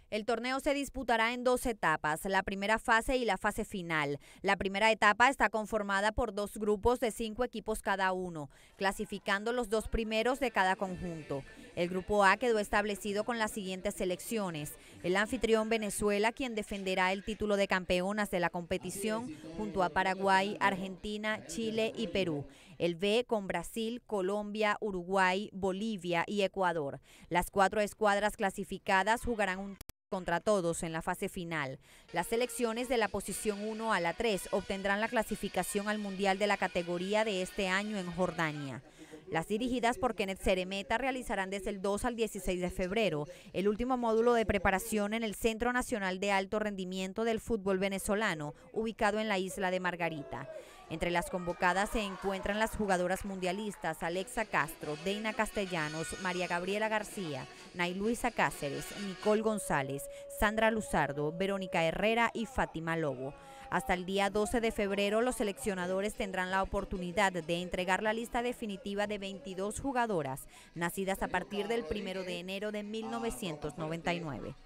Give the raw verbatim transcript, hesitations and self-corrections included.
El torneo se disputará en dos etapas, la primera fase y la fase final. La primera etapa está conformada por dos grupos de cinco equipos cada uno, clasificando los dos primeros de cada conjunto. El grupo A quedó establecido con las siguientes selecciones: el anfitrión Venezuela, quien defenderá el título de campeonas de la competición junto a Paraguay, Argentina, Chile y Perú. El B con Brasil, Colombia, Uruguay, Bolivia y Ecuador. Las cuatro escuadras clasificadas jugarán un contra todos en la fase final. Las selecciones de la posición uno a la tres obtendrán la clasificación al Mundial de la categoría de este año en Jordania. Las dirigidas por Kenneth Ceremeta realizarán desde el dos al dieciséis de febrero el último módulo de preparación en el Centro Nacional de Alto Rendimiento del Fútbol Venezolano, ubicado en la isla de Margarita. Entre las convocadas se encuentran las jugadoras mundialistas Alexa Castro, Deina Castellanos, María Gabriela García, Nay Luisa Cáceres, Nicole González, Sandra Luzardo, Verónica Herrera y Fátima Lobo. Hasta el día doce de febrero, los seleccionadores tendrán la oportunidad de entregar la lista definitiva de veintidós jugadoras nacidas a partir del primero de enero de mil novecientos noventa y nueve.